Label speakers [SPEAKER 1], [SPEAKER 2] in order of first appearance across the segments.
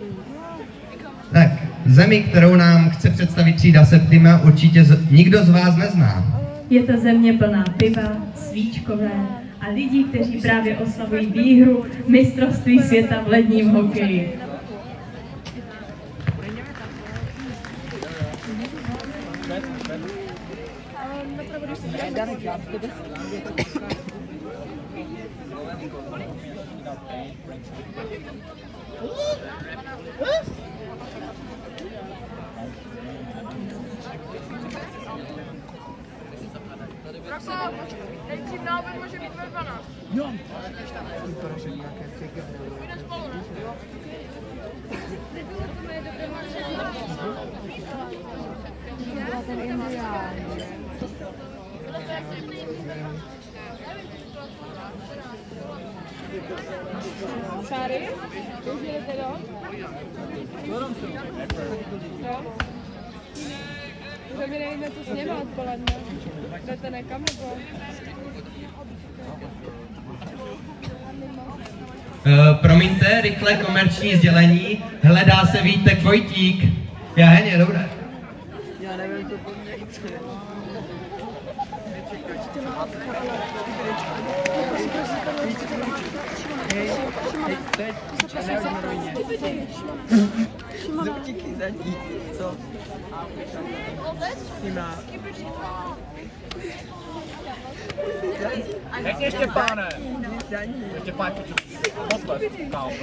[SPEAKER 1] Tak, zemi, kterou nám chce představit třída Septima, určitě nikdo z vás nezná.
[SPEAKER 2] Je to země plná piva, svíčkové a lidí, kteří právě oslavují výhru mistrovství světa v ledním hokeji.
[SPEAKER 3] Nejdřív na oběd může být ve 12. Jo. Půjde spolu, no? Nebylo to moje dobré byla ten indián. Šáry? Už jdete do? Jo? My nevíme, co s něma odpoledne. Jdete nekam nebo?
[SPEAKER 1] Promiňte, rychle komerční sdělení. Hledá se Vítek Vojtík. Já Heně, dobré.
[SPEAKER 4] Já nevím, co po mně chce. Zubtíky zadní, co? Nemá.
[SPEAKER 5] Pěkně, Štěpáne! Ještě pár posles, kámo,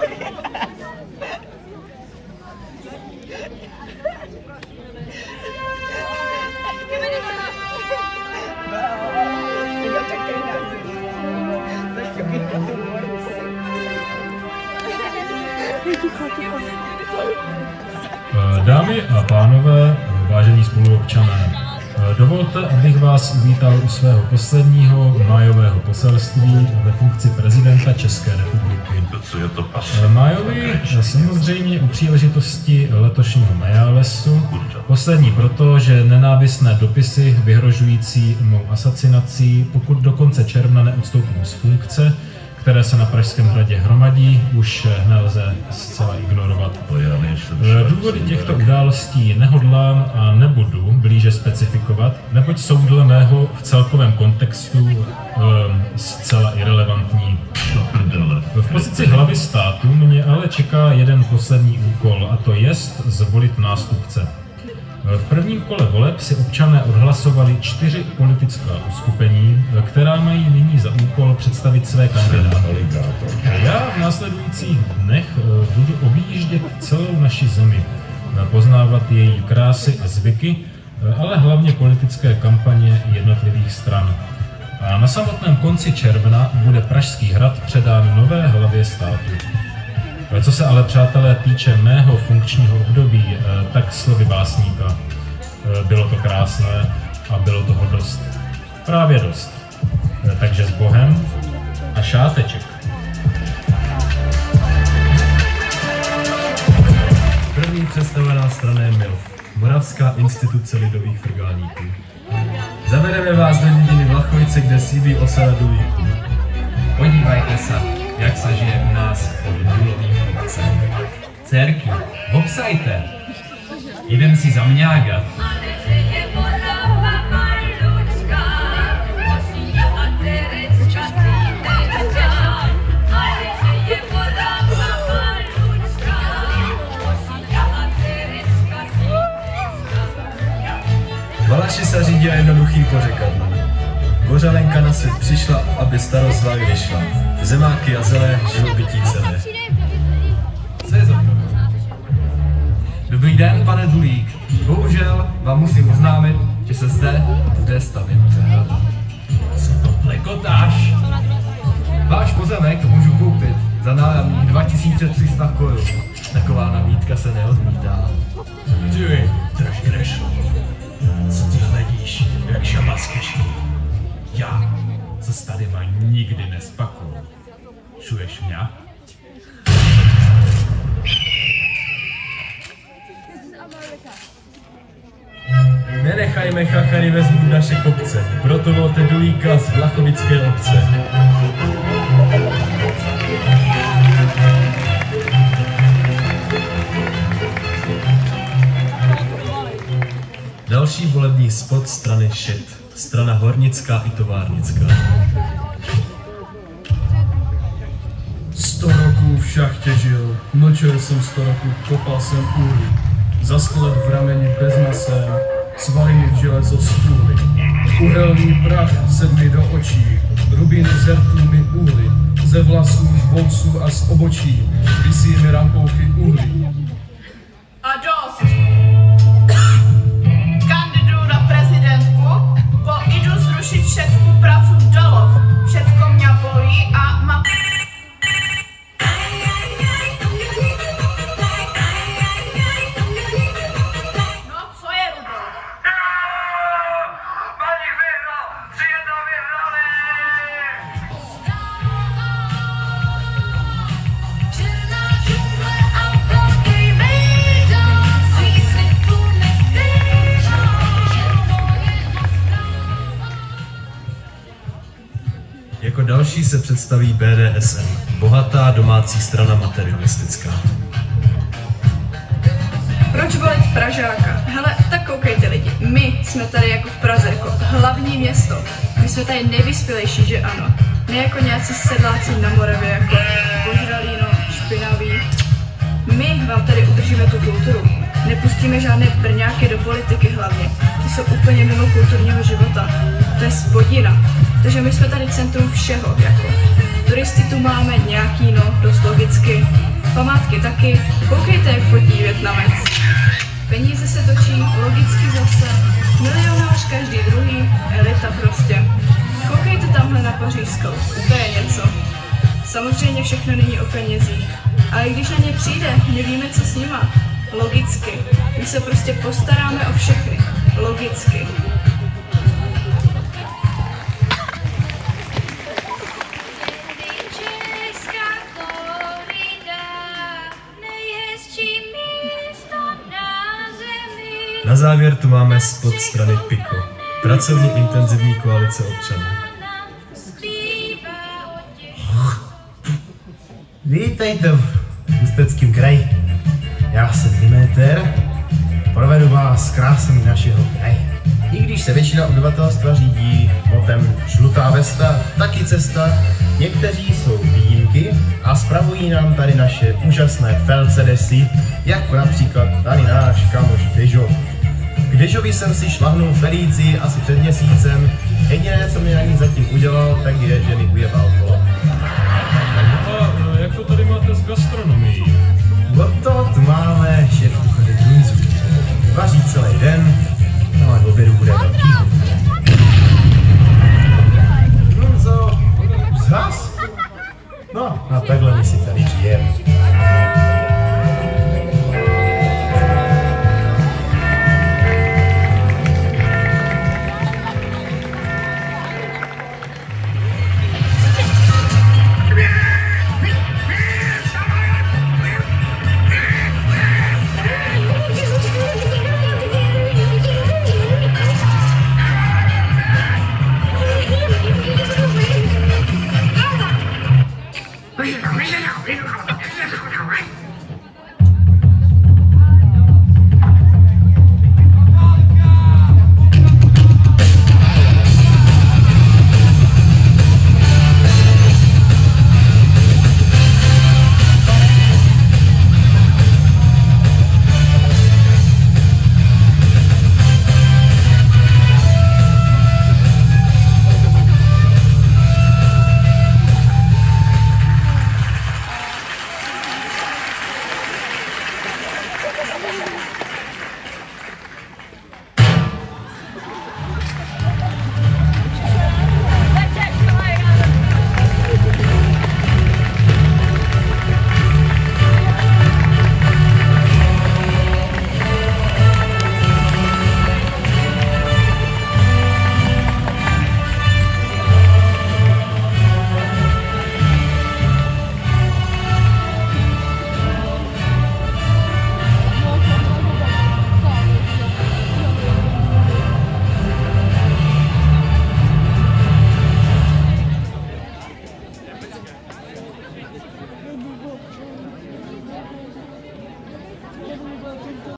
[SPEAKER 6] Dámy a pánové, vážení spoluobčané, dovolte, abych vás uvítal u svého posledního májového poselství ve funkci prezidenta České republiky. Májový samozřejmě u příležitosti letošního Majálesu, poslední proto, že nenávistné dopisy vyhrožující mou asasinací, pokud do konce června neodstoupím z funkce, které se na Pražském hradě hromadí, už nelze zcela ignorovat. Důvody těchto událostí nehodlám a nebudu blíže specifikovat, neboť jsou dle mého v celkovém kontextu zcela irelevantní. V pozici hlavy státu mě ale čeká jeden poslední úkol, a to jest zvolit nástupce. V prvním kole voleb si občané odhlasovali 4 politická uskupení, která mají nyní za úkol představit své kandidáty. Já v následujících dnech budu objíždět celou naši zemi, poznávat její krásy a zvyky, ale hlavně politické kampaně jednotlivých stran. A na samotném konci června bude Pražský hrad předán nové hlavě státu. Co se ale, přátelé, týče mého funkčního období, tak slovy básníka. Bylo to krásné a bylo toho dost. Právě dost. Takže s Bohem a šáteček.
[SPEAKER 7] První představená strana je MILF, Moravská instituce lidových frgáníků. Zavedeme vás do dědiny Vlachovice, kde sídlí osada Dulíků.
[SPEAKER 8] Podívajte se, jak se žije u nás pod důlovým kopcem. Dcerky, obsajte! Jdem si zamňágat.
[SPEAKER 7] Valaši se řídí jednoduchým pořekadlem. Gořalenka na svět přišla, aby starost z hlavy vyšla. Zemáky a zelé, živobytí celé.
[SPEAKER 8] Co je za problém? Dobrý den, pane Dulík. Bohužel vám musím oznámit, že se zde bude stavět přehrada. Co to plekotáš? Váš pozemek můžu koupit za nájemných 2300 korun. Taková nabídka se neodmítá. Ty, drž grešo. Co ty hledíš, jak žaba z kešky? Já se s tadyma nikdy nespakuju. Čuješ mě?
[SPEAKER 7] Nenechajme chachary vezmou naše kopce, proto volte Dulíka z Vlachovické obce. další volební spot strany ŠIT, strana hornická i továrnická.
[SPEAKER 5] 100 roků v šachtě žil, mlčel jsem 100 roků, kopal jsem uhlí. Za skelet v rameni bez masem, svaly mi v železo stůly. Uhelný prach sedl mi do očí, rubíny z rtů mi uhly. Ze vlasů, z volců a z obočí, visí mi rampouchy uhlí.
[SPEAKER 9] A dost! Kandiduju na prezidentku, jdu zrušit všetku prácu v doloch. Všetko mě bolí a mám... No, co je, Rudolf?
[SPEAKER 5] Baník vyhrál! 3-1 vyhrali!
[SPEAKER 7] Jako další se představí BDSM, bohatá domácí strana materialistická.
[SPEAKER 10] Proč volit Pražáka? Hele, tak koukejte lidi, my jsme tady jako v Praze, jako hlavní město. My jsme tady nejvyspělejší, že ano. Ne jako nějací sedláci na Moravě, jako požralí, no, špinaví. My vám tady udržíme tu kulturu. Nepustíme žádné brňáky do politiky hlavně. Ty jsou úplně mimo kulturního života. To je spodina. Takže my jsme tady centrum všeho, jako. Turisty tu máme nějaký, no, dost logicky. Památky taky. Koukejte, jak fotí Vietnamec. Peníze se točí, logicky zase. Milionář každý druhý, elita prostě. Koukejte tamhle na Pařížskou, to je něco. Samozřejmě všechno není o penězích. Ale když na ně přijde, nevíme, co s nima. Logicky. My se prostě postaráme o všechny. Logicky.
[SPEAKER 7] Na závěr tu máme spot strany PIKO, pracovně intenzivní koalice občanů.
[SPEAKER 11] Vítejte v Ústeckém kraji. Já jsem Diméter, provedu vás krásami našeho kraje. I když se většina obyvatelstva řídí motem žlutá vesta, taky cesta, někteří jsou výjimky a spravují nám tady naše úžasné Felcedesy, jako například tady náš kamoš Dežo. K Dežovi jsem si šlahnul Felíci asi před měsícem. Jediné, co mi na ní zatím udělal, tak je, že mi ujebal kolo.
[SPEAKER 6] A jak to tady máte s gastronomií?